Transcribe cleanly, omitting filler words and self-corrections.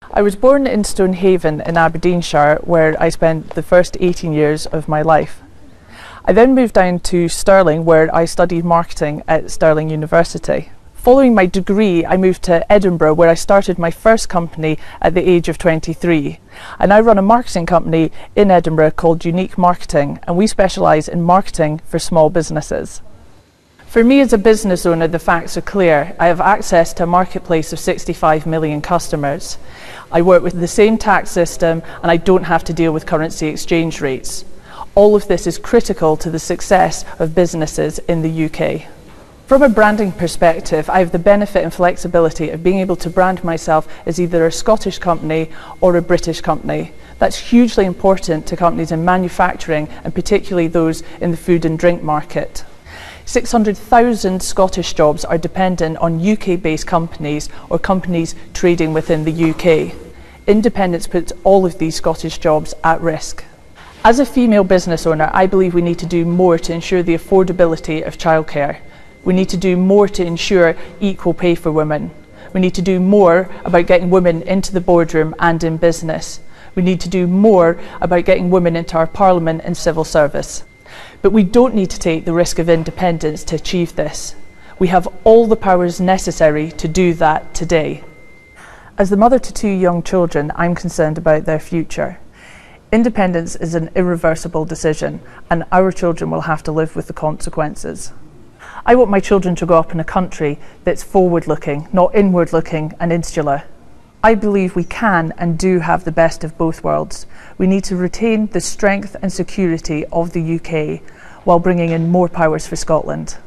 I was born in Stonehaven in Aberdeenshire, where I spent the first 18 years of my life. I then moved down to Stirling, where I studied marketing at Stirling University. Following my degree, I moved to Edinburgh, where I started my first company at the age of 23. I now run a marketing company in Edinburgh called Unique Marketing, and we specialise in marketing for small businesses. For me as a business owner, the facts are clear. I have access to a marketplace of 65 million customers. I work with the same tax system, and I don't have to deal with currency exchange rates. All of this is critical to the success of businesses in the UK. From a branding perspective, I have the benefit and flexibility of being able to brand myself as either a Scottish company or a British company. That's hugely important to companies in manufacturing, and particularly those in the food and drink market. 600,000 Scottish jobs are dependent on UK-based companies or companies trading within the UK. Independence puts all of these Scottish jobs at risk. As a female business owner, I believe we need to do more to ensure the affordability of childcare. We need to do more to ensure equal pay for women. We need to do more about getting women into the boardroom and in business. We need to do more about getting women into our parliament and civil service. But we don't need to take the risk of independence to achieve this. We have all the powers necessary to do that today. As the mother to 2 young children, I'm concerned about their future. Independence is an irreversible decision, and our children will have to live with the consequences. I want my children to grow up in a country that's forward-looking, not inward-looking and insular. I believe we can and do have the best of both worlds. We need to retain the strength and security of the UK while bringing in more powers for Scotland.